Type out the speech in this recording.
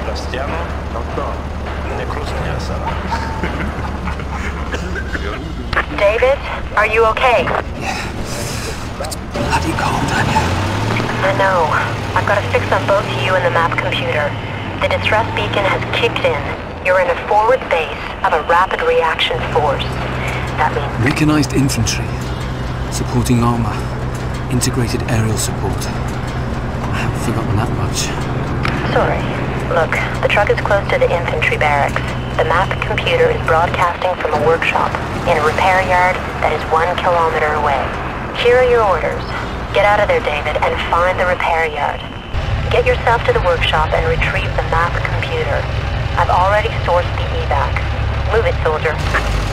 Sebastiano, no to nekrusnia. David, are you okay? Yeah. It's bloody cold, Anya. I know. I've got a fix on both you and the map computer. The distress beacon has kicked in. You're in a forward base of a rapid reaction force. That means... Mechanized infantry. Supporting armor. Integrated aerial support. I haven't forgotten that much. Sorry. Look, the truck is close to the infantry barracks. The map computer is broadcasting from a workshop in a repair yard that is 1 kilometer away. Here are your orders. Get out of there, David, and find the repair yard. Get yourself to the workshop and retrieve the map computer. I've already sourced the evac. Move it, soldier.